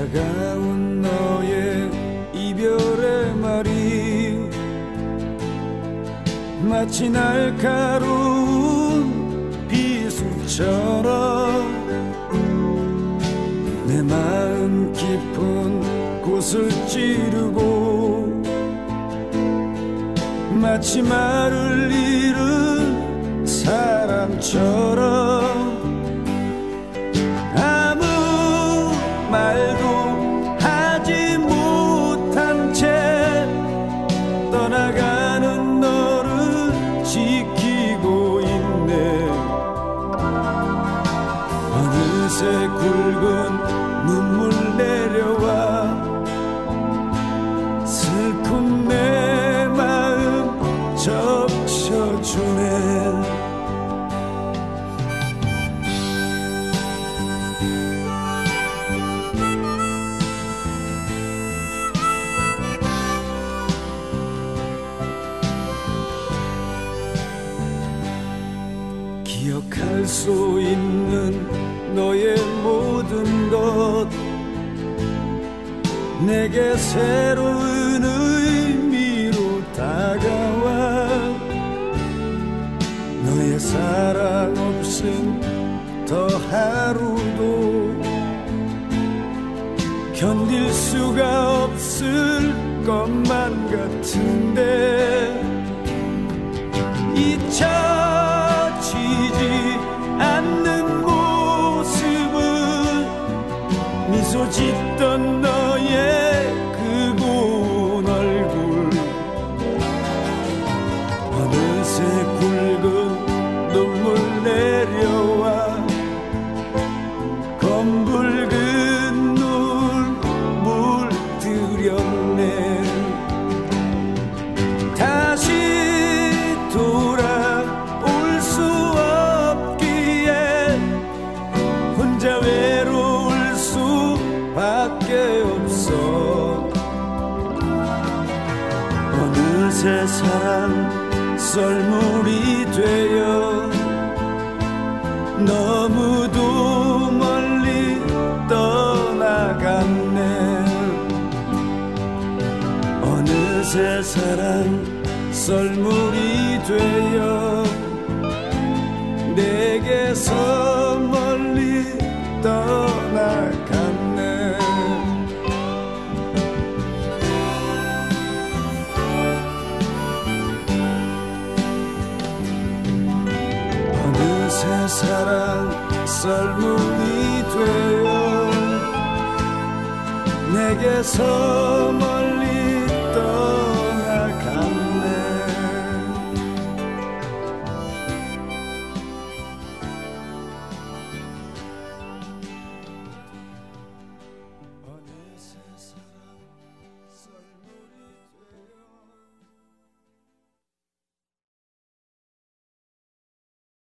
차가운 너의 이별의 말이 마치 날카로운 비수처럼 내 마음 깊은 곳을 찌르고 마치 말을 잃은 사람처럼 아무 말도 하지 못한 채 떠나가는 너를 지키고 있네. 어느새 굵은 눈물 내려와 슬픈 내 마음 적셔주네. 기억할 수 있는 너의 모든 것 내게 새로운 의미로 다가와 너의 사랑 없음 더 하루도 견딜 수가 없을 것만 같은데 잊혀지지 않는 모습은 미소 짓던 너의 그 고운 얼굴 어느새 굵은 눈물 내려와 검붉은 눈 물들였네. 다시 돌아올 수 없기에 혼자 외로울 수밖에 없어. 어느새 사랑 썰물이 되어 너무도 멀리 떠나갔네. 어느새 사랑 썰물이 되어 내게서 멀리 떠나갔네. 어느새 사랑 썰물이 되어 내게서 멀리